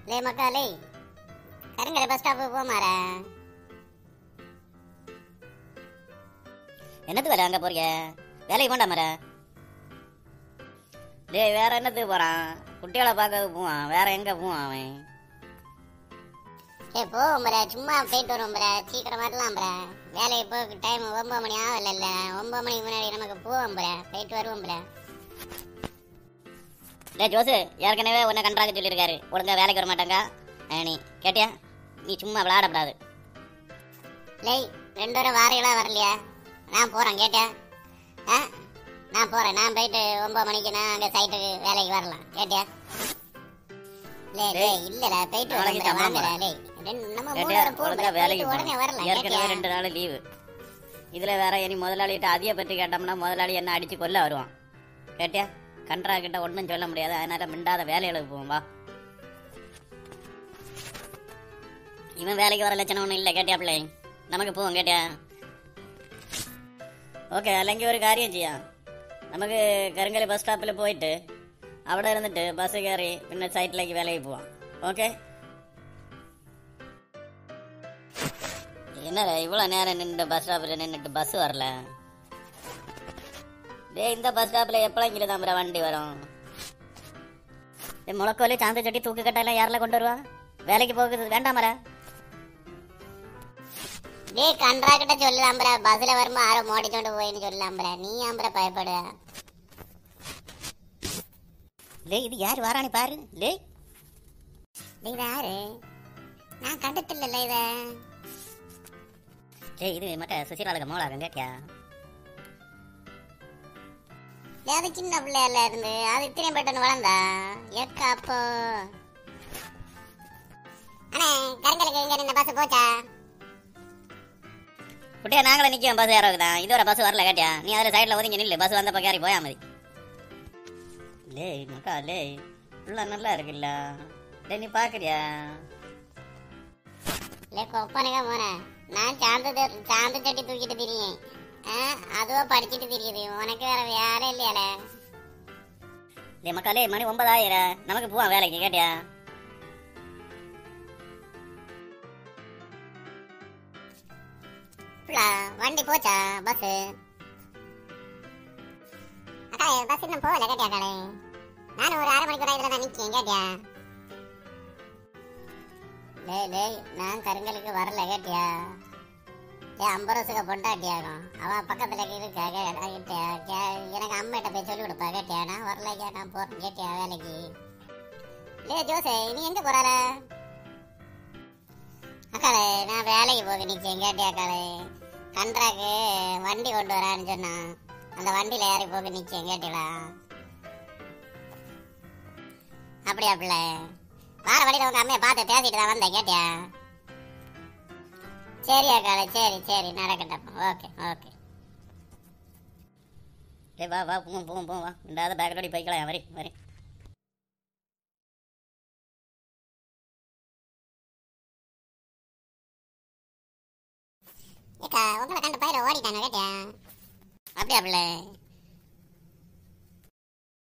லே மக்கா லே, கருங்கரை bus stop போ மாற. என்னத்து வேலை அங்க போறீங்க? வேலைக்கு போண்டா மர. டேய் வேற என்னத்துக்கு போறான்? குட்டிகளை பார்க்க போவான், வேற எங்க போவான் அவன்? ஏ போவோம் ப்ரா, சும்மா போயிட்டு வருவோம் ப்ரா, சீக்கிரம் வரலாம் ப்ரா. வேலைக்கு போக டைம் 9 மணி ஆகல. 9 மணிக்கு முன்னாடி நமக்கு போவோம் ப்ரா, போயிட்டு வருவோம் ப்ரா. டேய் ஜோசு, ஏற்கனவே உன்னை கண்டாக்க சொல்லியிருக்காரு, ஒழுங்கா வேலைக்கு வர மாட்டாங்க. நீ கேட்டியா? நீ சும்மா விளையாடப்படாது. லேய் 2 வரை வாரீங்களா வரலையா? நான் போறேன் கேட்டியா? நான் போறேன். நான் போயிட்டு 9 மணிக்கு நான் அங்க சைட்டுக்கு வேலைக்கு வரலாம் கேட்டியா? இல்லடா போயிட்டு வாங்கடா. லே நம்ம 3 வரை போறோம், வேலைக்கு உடனே வரலாம். ஏற்கனவே 2 நாள் லீவு. இதுல வேற இனி முதலாளிகிட்ட அதிக பற்றி கேட்டோம்னா முதலாளி என்ன அடிச்சு கொல்ல வருவான் கேட்டியா? கன்றா கிட்ட ஒன்றும் சொல்ல முடியாது. அதனால மிண்டாத வேலைகளுக்கு போவோம் வா. இவன் வேலைக்கு வர லட்சணம் ஒன்றும் இல்லை கேட்டியா பிள்ளை? நமக்கு போவோம் கேட்டியா? ஓகே, அல்லங்க ஒரு காரியம் செய்யா. நமக்கு கருங்கலை பஸ் ஸ்டாப்பில் போயிட்டு അവിടെ இருந்துட்டு பஸ் ஏறி பின்ன சைட்லேக்கு வேலைக்கு போவான். ஓகே? என்னடா இவ்வளோ நேரம் நின்று பஸ் ஸ்டாப்பில் நின்றுட்டு பஸ் வரல? டே இந்த பஸ் ஸ்டாப்பில் எப்போலாம் இங்கே தான் வண்டி வரும்? முளக்கோலி சாந்த சட்டி தூக்கு கட்டெல்லாம் யாரெல்லாம் கொண்டு வருவா? வேலைக்கு போகிறது வேண்டாமர. டே கன்றா கிட்ட சொல்லலாம் ப்ரா, பஸ்ல வரும்போது ஆரோ மோடிச்சோண்டு போயின்னு சொல்லலாம் ப்ரா. நீ ஆம்பர பயப்படு. லே இது யார் வாரானி பாரு. லே இது யாரு? நான் கண்டுட்டில்ல இத. டேய் இது மட்ட சுசிராளுக்கு மோளாகும் கேட்டியா? அது சின்ன பிள்ளையில இருந்து அது இத்தனை பட்டன் வளர்ந்தா எக்கா அப்போ. அண்ணே கருங்கலுக்கு இங்க நின்ன பஸ் போச்சா? குட்டியா நாங்களே நிற்கும் பஸ் ஏறவுதான். இதுவரை பஸ் வரல கேட்டியா? நீ அதில் சைடில் ஒதுங்கி நில்லு, பஸ் வந்தப்போ கேறி போயா மதி. லே மக்கா லே ஃபுல்லாக நல்லா இருக்குல்ல. டே நீ பார்க்குறியா? லே கொப்பனுங்க போனேன். நான் சாந்து சட்டி தூக்கிட்டு திரியும். அதுவா படிச்சுட்டு தெரியுது. உனக்கு வேற வேலை இல்லையால? லே மக்கா லே மணி 9 ஆயிரம். நமக்கு போவான் வேலைக்கு கேட்டியா? வண்டி போச்சா பஸ்? அக்கா பஸ் இன்னும் போகல கேட்டியா? காலே நானும் ஒரு 1/2 மணிக்கு இதுல தான் நிற்கேன் கேட்டியா? லே நான் கருங்கலுக்கு வரல கேட்டியா? 50 வருஷத்துக்கு பொண்டாட்டியாகும். அவன் பக்கத்துல இருக்கா கேட்டியா? எனக்கு அம்மாட்ட போய் சொல்லி கொடுப்பா கேட்டியா? நான் வரல நான் போறேன் கேட்டியா வேலைக்கு? லே ஜோசே நீ எங்க போறார? அக்காளே நான் வேலைக்கு போக நிச்சயம் கேட்டியா? காலே கன்றாக்கு வண்டி கொண்டு வரான்னு சொன்னான். அந்த வண்டியில ஏறி போக நிச்சயம் கேட்டீங்களா? அப்படியா பிள்ளை? வார வழியில உங்க அம்மையை பார்த்து பேசிட்டு தான் வந்தேன் கேட்டியா? சரியா காலை? சரி நடக்கட்டும். ஓகே. ஏ வா போவோம் வா. இண்டாத பேக்கரோடி போய்க்கலாம். வரி ஏக்கா உங்களை கண்டு பயிர ஓடிட்டாங்க கேட்டியா? அப்படியா பிள்ளை?